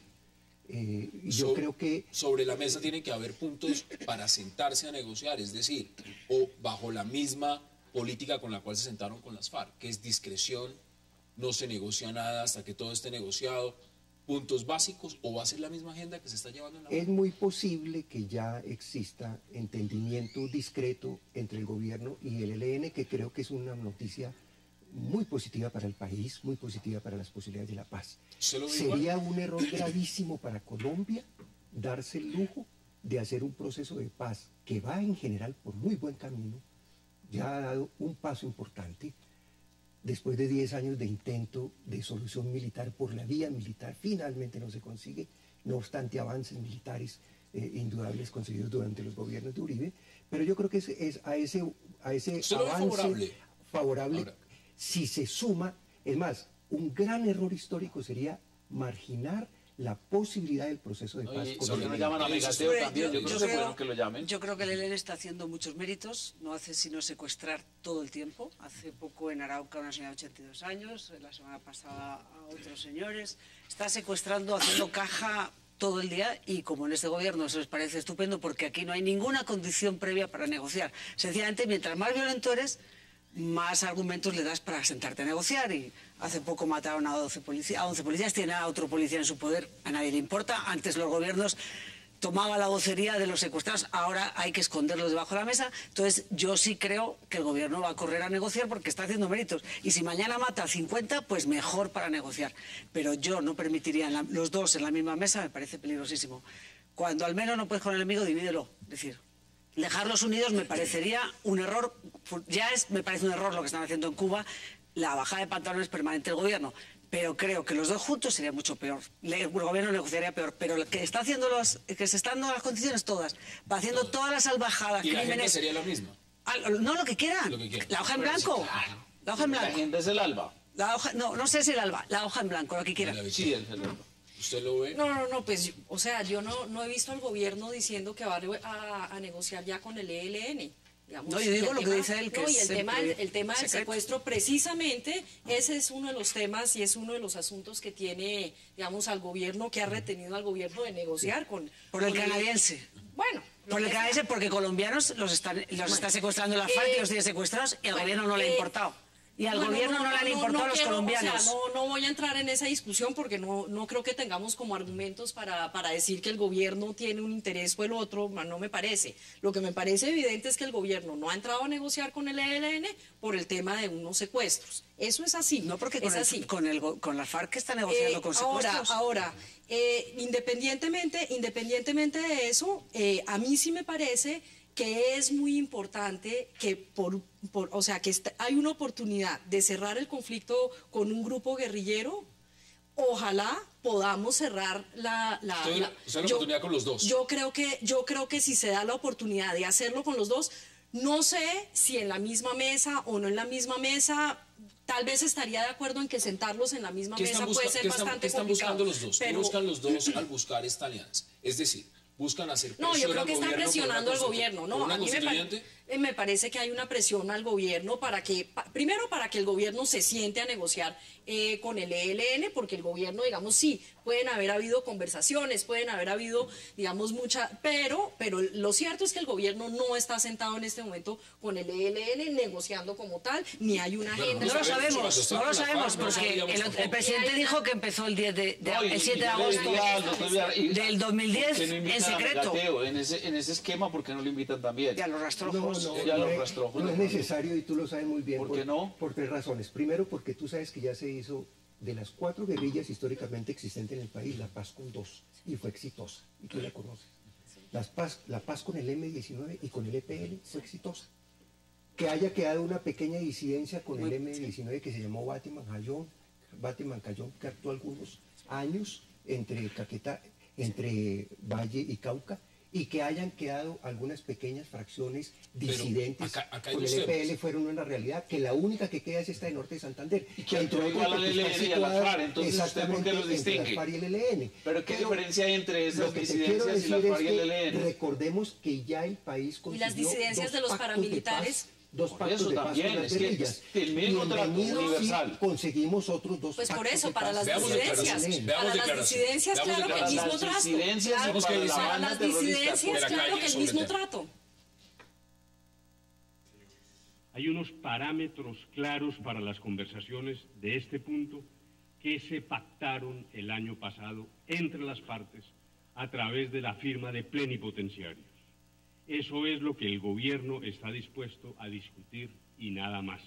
Eh, yo so, creo que... Sobre la mesa tienen que haber puntos para sentarse a negociar, es decir, o bajo la misma política con la cual se sentaron con las FARC, que es discreción, no se negocia nada hasta que todo esté negociado, puntos básicos, o va a ser la misma agenda que se está llevando en la... Es muy posible que ya exista entendimiento discreto entre el gobierno y el E L N, que creo que es una noticia muy positiva para el país, muy positiva para las posibilidades de la paz. Sería un error gravísimo para Colombia darse el lujo de hacer un proceso de paz que va en general por muy buen camino, ya ha dado un paso importante, después de diez años de intento de solución militar por la vía militar, finalmente no se consigue, no obstante avances militares eh, indudables conseguidos durante los gobiernos de Uribe, pero yo creo que es, es a ese, a ese avance favorable, favorable Ahora. Si se suma, es más, un gran error histórico sería marginar la posibilidad del proceso de paz. Oye, ¿por qué no llaman a Megateo también? Yo, yo, creo, creo que lo llamen. Yo creo que el E L N está haciendo muchos méritos, no hace sino secuestrar todo el tiempo. Hace poco en Arauca una señora de ochenta y dos años, la semana pasada a otros señores. Está secuestrando, haciendo caja todo el día, y como en este gobierno eso les parece estupendo porque aquí no hay ninguna condición previa para negociar. Sencillamente, mientras más violento eres, más argumentos le das para sentarte a negociar, y hace poco mataron a doce policías, a once policías, tiene a otro policía en su poder, a nadie le importa. Antes los gobiernos tomaban la vocería de los secuestrados, ahora hay que esconderlos debajo de la mesa. Entonces yo sí creo que el gobierno va a correr a negociar porque está haciendo méritos, y si mañana mata a cincuenta, pues mejor para negociar, pero yo no permitiría la, los dos en la misma mesa, me parece peligrosísimo. Cuando al menos no puedes con el enemigo, divídelo, es decir, dejarlos unidos me parecería un error, ya es, me parece un error lo que están haciendo en Cuba, la bajada de pantalones permanente del gobierno, pero creo que los dos juntos sería mucho peor. El gobierno negociaría peor, pero lo que está haciendo los, que se están dando las condiciones todas, va haciendo todas, todas las salvajadas, ¿y crímenes... la agenda sería la misma? Ah, no, lo que quieran, lo que quieran. La hoja en Pero blanco, sí, claro. La hoja en blanco. La agenda es el ALBA. La hoja, no, no sé si el ALBA, la hoja en blanco, lo que quieran. Sí, es el ALBA. ¿Usted lo ve? No, no, no, pues, o sea, yo no, no he visto al gobierno diciendo que va a, a negociar ya con el E L N. Digamos, no, yo digo lo tema, que dice él, que no, es y el tema, el, el tema del secreto. secuestro, precisamente, ese es uno de los temas y es uno de los asuntos que tiene, digamos, al gobierno, que ha retenido al gobierno de negociar con... Por el con canadiense. El, bueno. Por el canadiense, porque colombianos los están, los bueno, está secuestrando la FARC, eh, y los tiene secuestrados, y al bueno, gobierno no le ha importado. Y al bueno, gobierno no, no, no le han importado no, no a los quiero, colombianos. O sea, no, no voy a entrar en esa discusión porque no, no creo que tengamos como argumentos para, para decir que el gobierno tiene un interés o el otro, no me parece. Lo que me parece evidente es que el gobierno no ha entrado a negociar con el E L N por el tema de unos secuestros. Eso es así. No, porque es con, el, así. Con, el, con la FARC está negociando eh, con ahora, secuestros. Ahora, eh, independientemente, independientemente de eso, eh, a mí sí me parece que es muy importante que por, por o sea que está, hay una oportunidad de cerrar el conflicto con un grupo guerrillero ojalá podamos cerrar la... la, Usted, la usted la yo, oportunidad con los dos. Yo creo, que, yo creo que si se da la oportunidad de hacerlo con los dos, no sé si en la misma mesa o no en la misma mesa, tal vez estaría de acuerdo en que sentarlos en la misma ¿Qué mesa están, puede busca- ser qué están- bastante qué están complicado. buscando los dos? ¿Qué pero- buscan los dos al buscar esta alianza? Es decir, buscan hacer presión No, yo creo al que están gobierno por presionando una al constitu- gobierno. por No, una a mí me, pa- constituyente. eh, me parece que hay una presión al gobierno para que, pa- primero para que el gobierno se siente a negociar eh, con el E L N, porque el gobierno, digamos, sí, pueden haber habido conversaciones, pueden haber habido, digamos, mucha, pero, pero lo cierto es que el gobierno no está sentado en este momento con el E L N negociando como tal, ni hay una agenda. No lo sabemos, no lo sabemos, no porque sabíamos el, tampoco. el presidente dijo que empezó el diez de, de- No, y- el siete de y yo le agosto diría al doctor Villar, y- del dos mil diez ¿por qué no en invitan a secreto. Regateo? En ese, en ese esquema, ¿por qué no lo invitan también? Y a los No, rastrojos. no, Ya no los es- rastrojos, no es ¿no? necesario y tú lo sabes muy bien. ¿Por qué no? Por tres razones. Primero, porque tú sabes que ya se hizo de las cuatro guerrillas históricamente existentes en el país, la paz con dos, y fue exitosa, y tú la conoces. Las paz, la paz con el eme diecinueve y con el e pe ele fue exitosa. Que haya quedado una pequeña disidencia con el eme diecinueve que se llamó Batiman Cayón, Batiman Cayón, que actuó algunos años entre Caquetá, entre Valle y Cauca, y que hayan quedado algunas pequeñas fracciones Pero disidentes acá- acá hay con dos el e pe ele temas. fueron una realidad, que la única que queda es esta de Norte de Santander. Y que Entre actuó igual otras, al porque está E L N y a la situada FARC, entonces, ¿usted por qué exactamente los entre distingue? la FARC y el e ele ene. Pero ¿qué diferencia hay entre esas Lo que te quiero disidencias y decir la es FARC y el que E L N? recordemos que ya el país Y las consiguió disidencias dos de los pactos paramilitares. paz, dos Por pactos eso de paz también, con las es que guerrillas. es el mismo trato Bienvenidos universal. si conseguimos otros dos Pues por pactos eso, de para paz las con Veamos disidencias, declaraciones, para veamos las declaraciones, disidencias, veamos claro que el declaraciones. mismo Las trato. disidencias Claro, y para la para banda las terrorista, disidencias, por la claro calle que el sobre mismo el tema. trato. Hay unos parámetros claros para las conversaciones de este punto que se pactaron el año pasado entre las partes a través de la firma de plenipotenciarios. Eso es lo que el gobierno está dispuesto a discutir y nada más.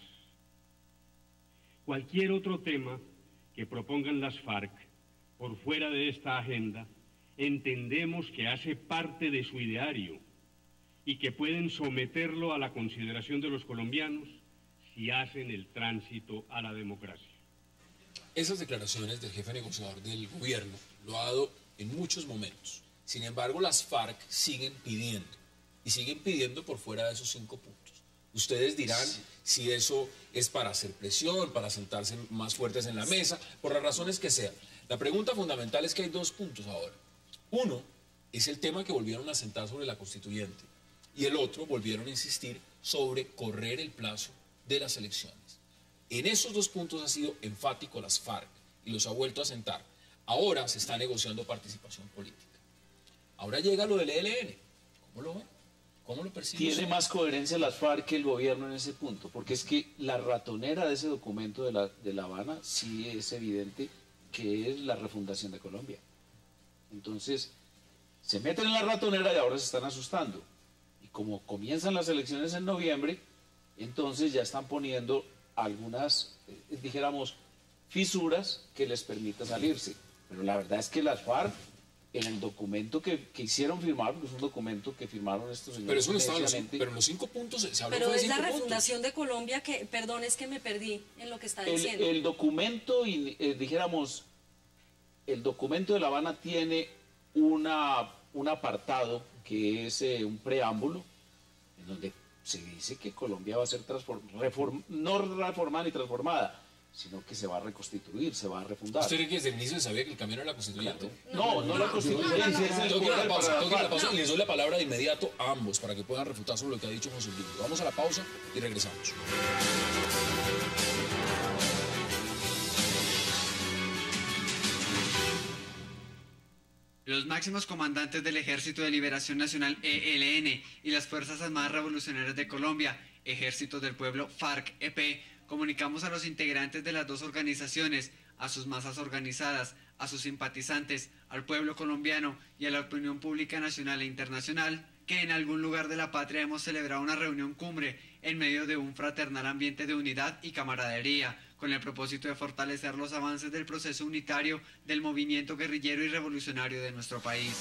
Cualquier otro tema que propongan las FARC por fuera de esta agenda, entendemos que hace parte de su ideario y que pueden someterlo a la consideración de los colombianos si hacen el tránsito a la democracia. Esas declaraciones del jefe negociador del gobierno lo ha dado en muchos momentos. Sin embargo, las FARC siguen pidiendo, y siguen pidiendo por fuera de esos cinco puntos. Ustedes dirán si eso es para hacer presión, para sentarse más fuertes en la mesa, por las razones que sean. La pregunta fundamental es que hay dos puntos ahora. Uno es el tema que volvieron a sentar sobre la constituyente, y el otro volvieron a insistir sobre correr el plazo de las elecciones. En esos dos puntos ha sido enfático las FARC y los ha vuelto a sentar. Ahora se está negociando participación política. Ahora llega lo del E L N. ¿Cómo lo ven? ¿Cómo lo perciben? Tiene más coherencia las FARC que el gobierno en ese punto, porque es que la ratonera de ese documento de La, de La Habana sí es evidente que es la refundación de Colombia. Entonces, se meten en la ratonera y ahora se están asustando. Y como comienzan las elecciones en noviembre, entonces ya están poniendo algunas, eh, dijéramos, fisuras que les permita salirse. Pero la verdad es que las FARC, en el documento que, que hicieron firmar, porque es un documento que firmaron estos señores. Pero eso no estaba en los, neciamente, pero en los cinco puntos se habló Pero fue de es la cinco puntos. refundación de Colombia que, perdón, es que me perdí en lo que está el, diciendo. el documento, y, eh, dijéramos, el documento de La Habana tiene una, un apartado que es eh, un preámbulo, en donde se dice que Colombia va a ser transform, reform, no reformada ni transformada, sino que se va a reconstituir, se va a refundar. ¿Usted cree que desde el inicio sabía que el camino era la constituyente? No, no, la constituyente No, no, no. es el Toque la poder pausa, para toque la las pausa FARC. y les doy la palabra de inmediato a ambos para que puedan refutar sobre lo que ha dicho José Luis. Vamos a la pausa y regresamos. Los máximos comandantes del Ejército de Liberación Nacional E L N y las Fuerzas Armadas Revolucionarias de Colombia, Ejército del Pueblo FARC-E P, comunicamos a los integrantes de las dos organizaciones, a sus masas organizadas, a sus simpatizantes, al pueblo colombiano y a la opinión pública nacional e internacional, que en algún lugar de la patria hemos celebrado una reunión cumbre en medio de un fraternal ambiente de unidad y camaradería, con el propósito de fortalecer los avances del proceso unitario del movimiento guerrillero y revolucionario de nuestro país.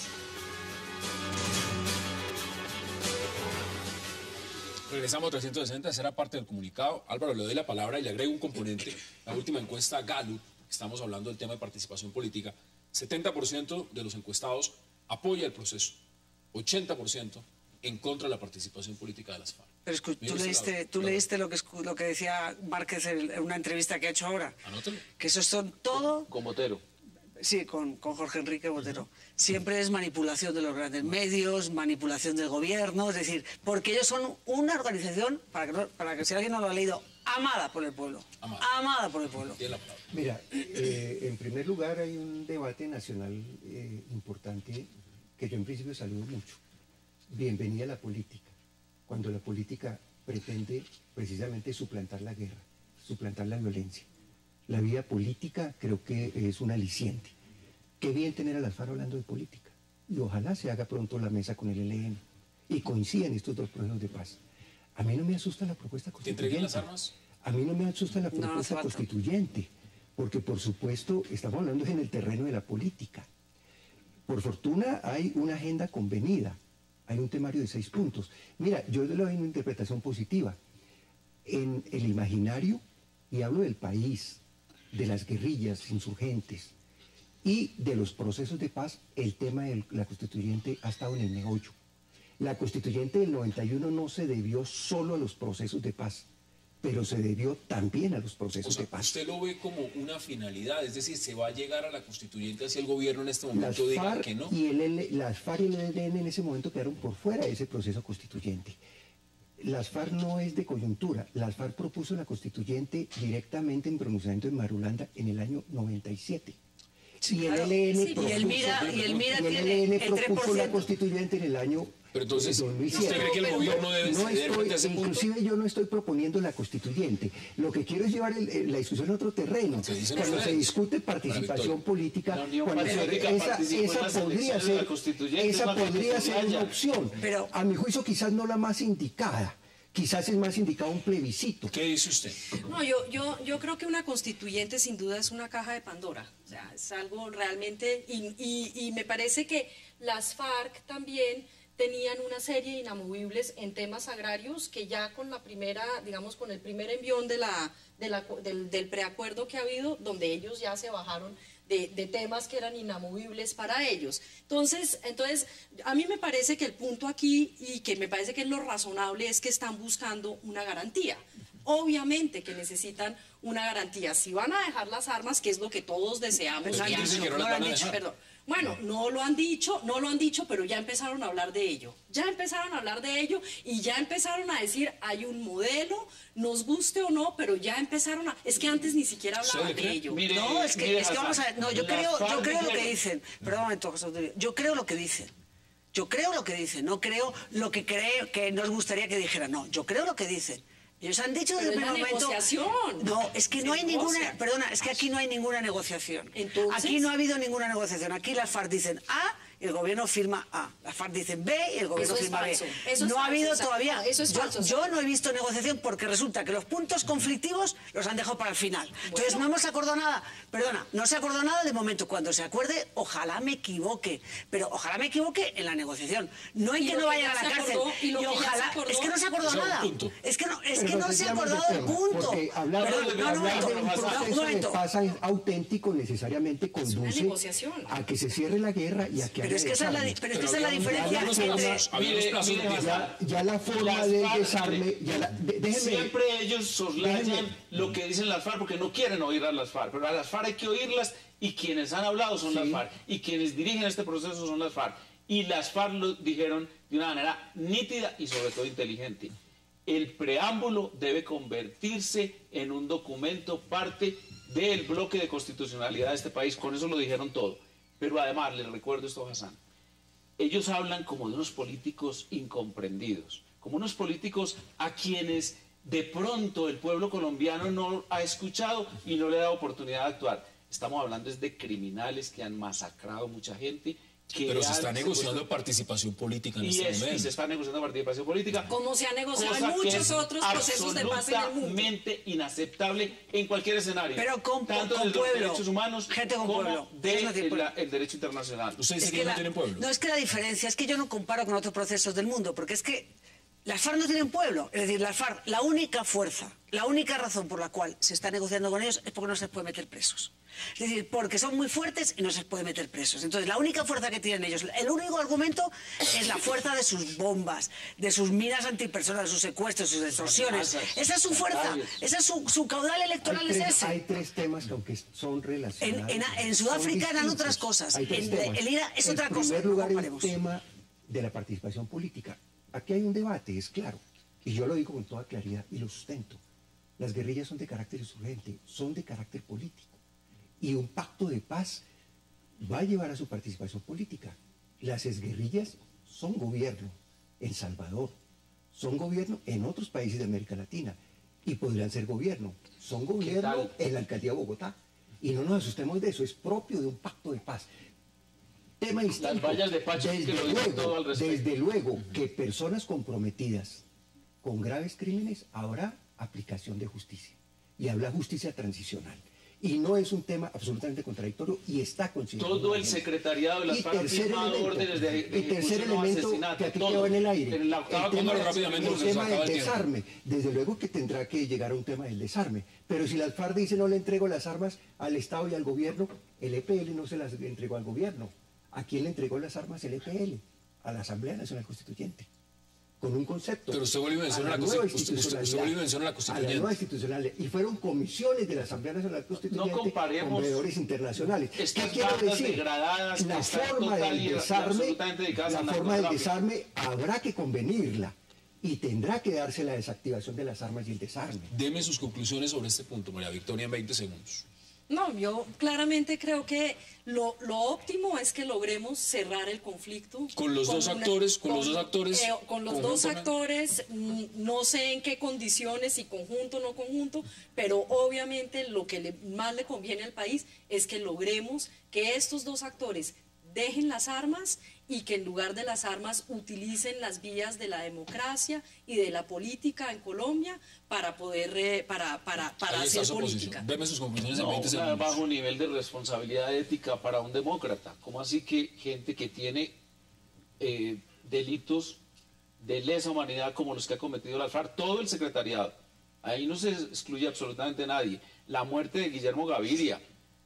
Regresamos a trescientos sesenta, será parte del comunicado. Álvaro, le doy la palabra y le agrego un componente. La última encuesta Gallup estamos hablando del tema de participación política, setenta por ciento de los encuestados apoya el proceso, ochenta por ciento en contra de la participación política de las FARC. Pero escu- tú Mire, leíste, la- tú la- leíste lo que, escu- lo que decía Márquez en en una entrevista que ha hecho ahora. Anótelo. Que esos son todo... Con Botero. Sí, con, con Jorge Enrique Botero. Siempre es manipulación de los grandes medios, manipulación del gobierno, es decir, porque ellos son una organización, para que, no- para que si alguien no lo ha leído, amada por el pueblo. Amada. Amada por el pueblo. Tiene la palabra. Mira, eh, en primer lugar hay un debate nacional eh, importante que yo en principio saludo mucho. Bienvenida a la política, cuando la política pretende precisamente suplantar la guerra, suplantar la violencia. La vida política creo que es un aliciente. Qué bien tener a las FARC hablando de política. Y ojalá se haga pronto la mesa con el E L N y coincidan estos dos procesos de paz. A mí no me asusta la propuesta ¿Que entreguen las constituyente. armas? A mí no me asusta la No, no hace propuesta falta. constituyente, porque por supuesto estamos hablando en el terreno de la política. Por fortuna hay una agenda convenida, hay un temario de seis puntos. Mira, yo le doy una interpretación positiva. En el imaginario, y hablo del país, de las guerrillas insurgentes y de los procesos de paz, el tema de la constituyente ha estado en el meollo. La constituyente del noventa y uno no se debió solo a los procesos de paz, pero se debió también a los O procesos sea, de paz. usted lo ve como una finalidad, es decir, se va a llegar a la constituyente si el gobierno en este Las momento diga FARC que no. y el L- las FARC y el E L N en ese momento quedaron por fuera de ese proceso constituyente. Las FARC no es de coyuntura. Las FARC propuso la constituyente directamente en pronunciamiento en Marulanda en el año noventa y siete. y el claro. L N Sí, y propuso, el Mira- y el Mira y el tiene L N el tres por propuso la ciento. constituyente en el año Pero entonces, dos mil siete. ¿usted cree que el pero- gobierno debe No ceder estoy, frente a ese punto? inclusive yo no estoy proponiendo la constituyente. Lo que quiero es llevar el- el- la discusión a otro terreno. ¿Qué dicen Cuando se ustedes? discute participación política, La Unión cuando se- Patriótica esa, participó en esa las podría elecciones de la ser, constituyente, esa es una podría cosa ser que una haya. opción. Pero- a mi juicio quizás no la más indicada. Quizás es más indicado un plebiscito. ¿Qué dice usted? No, yo, yo, yo creo que una constituyente sin duda es una caja de Pandora. O sea, es algo realmente... Y, y, y me parece que las FARC también tenían una serie de inamovibles en temas agrarios que ya con la primera, digamos, con el primer envión de la, de la, del, del preacuerdo que ha habido, donde ellos ya se bajaron de, de temas que eran inamovibles para ellos. Entonces, entonces, a mí me parece que el punto aquí, y que me parece que es lo razonable, es que están buscando una garantía. Obviamente que necesitan una garantía. Si van a dejar las armas, que es lo que todos deseamos, Pero que ¿quién dice hagan, que no no las lo van han a dicho, dejar? perdón. Bueno, no lo han dicho, no lo han dicho, pero ya empezaron a hablar de ello. Ya empezaron a hablar de ello y ya empezaron a decir, hay un modelo, nos guste o no, pero ya empezaron a... Es que antes ni siquiera hablaban ¿Sabe de qué? ello. Mire, No, es que, mire, es que vamos a ver, no, yo las creo, yo FARC creo lo que dijeron- dicen. Perdón un momento, José Antonio. Yo creo lo que dicen. Yo creo lo que dicen, no creo lo que creo que nos gustaría que dijeran. No, yo creo lo que dicen. Ellos han dicho desde el Pero es primer la momento. negociación. No, es que Se no hay negocia. ninguna. Perdona, es que aquí no hay ninguna negociación. Entonces- Aquí no ha habido ninguna negociación. Aquí las FARC dicen A y el gobierno firma A. Las FARC dicen B y el gobierno Eso es firma falso. B. Eso es no ha falso, habido o sea, todavía. no, eso es yo, falso, o sea. yo no he visto negociación porque resulta que los puntos conflictivos los han dejado para el final. Entonces no hemos acordado nada. Perdona, no se acordó nada de momento. Cuando se acuerde, ojalá me equivoque. Pero ojalá me equivoque en la negociación. No en Y que lo no que vayan ya a la se cárcel. acordó, y lo que ya se ojalá. acordó- Es que no se ha acordado O sea, un nada. punto. Es que no, es Pero que no nos se ha desviamos del acordado el tema, punto. Porque hablar, Perdón, de, no, no, hablar no, de un no, proceso un de momento. paz auténtico necesariamente conduce negociación. a que se cierre la guerra y a que Pero haya es que esa es la, di- desarme. pero es que esa es la diferencia Había unos entre... plazos, había unos Mire, plazos mire, de diez Ya, ya la forma Las del FARC, desarme, ya la, de- déjeme, Siempre ellos soslayan déjeme. lo que dicen las FARC porque no quieren oír a las FARC, pero a las FARC hay que oírlas y quienes han hablado son las Sí. FARC y quienes dirigen este proceso son las FARC. Y las FARC lo dijeron de una manera nítida y sobre todo inteligente. El preámbulo debe convertirse en un documento parte del bloque de constitucionalidad de este país. Con eso lo dijeron todo. Pero además, les recuerdo esto, Hassan. Ellos hablan como de unos políticos incomprendidos, como unos políticos a quienes de pronto el pueblo colombiano no ha escuchado y no le ha dado oportunidad de actuar. Estamos hablando es de criminales que han masacrado mucha gente. Que Pero se han está negociando secuestrado- participación política en y, este es- y momento. se está negociando participación política. Como se ha negociado en cosa que muchos es otros procesos de paz en el mundo. absolutamente inaceptable en cualquier escenario. Pero con- tanto con de los pueblo. derechos humanos Gente con como pueblo. de Eso no tiene el, pueblo. el derecho internacional. Usted dice Es que, que no la- tienen pueblo. No, es que la diferencia es que yo no comparo con otros procesos del mundo, porque es que Las FARC no tienen pueblo, es decir, las FARC, la única fuerza, la única razón por la cual se está negociando con ellos es porque no se les puede meter presos. Es decir, porque son muy fuertes y no se les puede meter presos. Entonces, la única fuerza que tienen ellos, el único argumento es la fuerza de sus bombas, de sus minas antipersonas, de sus secuestros, sus extorsiones. Esa es su fuerza, esa es su, su caudal electoral, hay tres, es ese. Hay tres temas que aunque son relacionados. En, en, en Sudáfrica eran otras cosas, en, en Irak es otra cosa. En primer lugar, el tema de la participación política. Aquí hay un debate, es claro, y yo lo digo con toda claridad y lo sustento. Las guerrillas son de carácter insurgente, son de carácter político. Y un pacto de paz va a llevar a su participación política. Las exguerrillas son gobierno en Salvador, son gobierno en otros países de América Latina y podrían ser gobierno. Son gobierno en la alcaldía de Bogotá. Y no nos asustemos de eso, es propio de un pacto de paz. Tema distinto. Las vallas de Pacho, desde, que lo luego, todo al respecto. desde luego que personas comprometidas con graves crímenes habrá aplicación de justicia. Y habla justicia transicional. Y no es un tema absolutamente contradictorio y está considerado. Todo el secretariado de las FARC ha firmado órdenes de, de y tercer elemento que aquí quedó en el aire, en la octava, el tema, rápidamente, el tema del el desarme. Desde luego que tendrá que llegar a un tema del desarme. Pero si las FARC dice no le entrego las armas al Estado y al gobierno, el E P L no se las entregó al gobierno. ¿A quién le entregó las armas el E P L? A la Asamblea Nacional Constituyente. Con un concepto. Pero usted volvió a mencionar la, la, usted, usted, usted volvió a mencionar la Constituyente. A la nueva institucionalidad. Y fueron comisiones de la Asamblea Nacional Constituyente no comparemos con veedores internacionales. ¿Qué quiero decir? La forma del desarme, la forma del desarme habrá que convenirla y tendrá que darse la desactivación de las armas y el desarme. Deme sus conclusiones sobre este punto, María Victoria, en veinte segundos. No, yo claramente creo que lo, lo óptimo es que logremos cerrar el conflicto. Con los con dos una, actores, con, con los dos actores. Eh, con los dos actores, no sé en qué condiciones, si conjunto o no conjunto, pero obviamente lo que le, más le conviene al país es que logremos que estos dos actores dejen las armas y que en lugar de las armas utilicen las vías de la democracia y de la política en Colombia para poder eh, para para para hacer política. Deme sus conclusiones en no, veinte segundos. Bajo nivel de responsabilidad ética para un demócrata. ¿Cómo así que gente que tiene eh, delitos de lesa humanidad como los que ha cometido la FARC, todo el secretariado, ahí no se excluye absolutamente nadie, la muerte de Guillermo Gaviria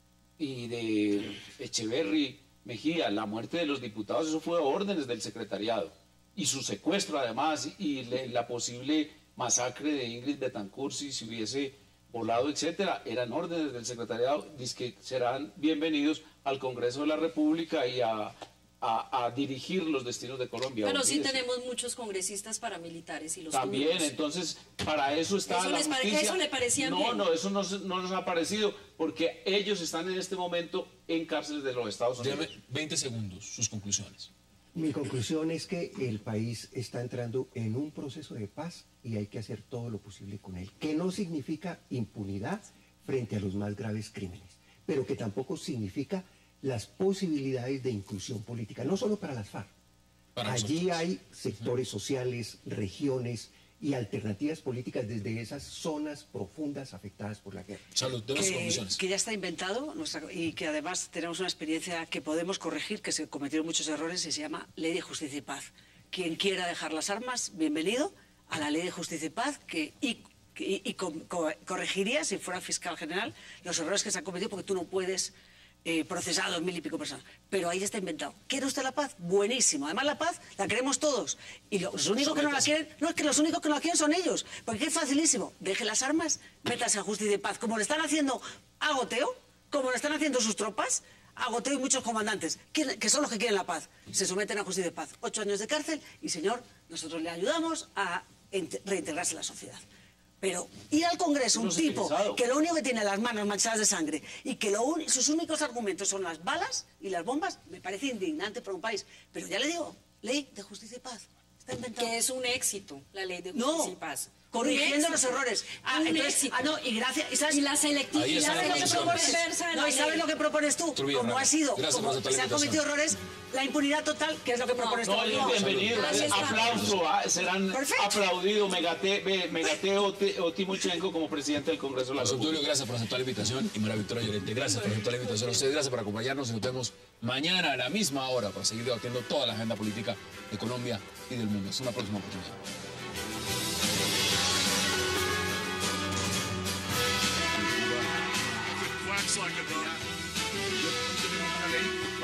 y de Echeverry Mejía, la muerte de los diputados, eso fue órdenes del secretariado, y su secuestro además, y le, la posible masacre de Ingrid Betancourt si se hubiese volado, etcétera, eran órdenes del secretariado, dice que serán bienvenidos al Congreso de la República y a, a, a dirigir los destinos de Colombia. Pero sí tenemos muchos congresistas paramilitares y los también, tuvimos. Entonces, para eso está ¿Eso la les justicia. ¿Eso le parecía no, bien? No, eso no, no nos ha parecido, porque ellos están en este momento en cárceles de los Estados Unidos. Deme veinte segundos, sus conclusiones. Mi conclusión es que el país está entrando en un proceso de paz y hay que hacer todo lo posible con él, que no significa impunidad frente a los más graves crímenes, pero que tampoco significa las posibilidades de inclusión política, no solo para las FARC. Para Allí nosotros. Hay sectores sociales, regiones y alternativas políticas desde esas zonas profundas afectadas por la guerra. Salud, de las que, conclusiones. que ya está inventado nuestra, y que además tenemos una experiencia que podemos corregir, que se cometieron muchos errores y se llama Ley de Justicia y Paz. Quien quiera dejar las armas, bienvenido a la Ley de Justicia y Paz que, y, y, y co, co, corregiría, si fuera fiscal general, los errores que se han cometido porque tú no puedes... Eh, procesado mil y pico personas, pero ahí está inventado. ¿Quiere usted la paz? Buenísimo. Además la paz la queremos todos. Y los únicos que no la quieren, no es que los únicos que no la quieren son ellos, porque es facilísimo. Deje las armas, métase a justicia y paz, como le están haciendo a Goteo, como le están haciendo sus tropas, a Goteo y muchos comandantes, que, que son los que quieren la paz. Se someten a justicia y paz. Ocho años de cárcel y, señor, nosotros le ayudamos a reintegrarse en la sociedad. Pero ir al Congreso un tipo que lo único que tiene las manos manchadas de sangre y que lo un, sus únicos argumentos son las balas y las bombas, me parece indignante para un país. Pero ya le digo, Ley de Justicia y Paz. Está inventado. Que es un éxito la Ley de Justicia no, y Paz. Corrigiendo los errores. Ah, un entonces, éxito. ah, no, y gracias. ¿Y, sabes, y la selectividad. ¿Y sabes lo que propones? No, ¿y sabes lo que propones tú? Trujillo, como ha sido, gracias, como se han cometido errores, la impunidad total, que es lo que propones tú. No, no, bienvenido. Aplauso. Ah, serán Perfecto. aplaudidos Megate, Megate o, o Timochenko como presidente del Congreso de la José República. Tulio, gracias por aceptar la invitación. Y María Victoria Llorente, gracias por aceptar la invitación a ustedes. Gracias por acompañarnos. Y nos vemos mañana a la misma hora para seguir debatiendo toda la agenda política de Colombia y del mundo. Hasta una próxima oportunidad.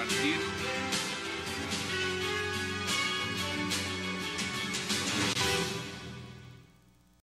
expandir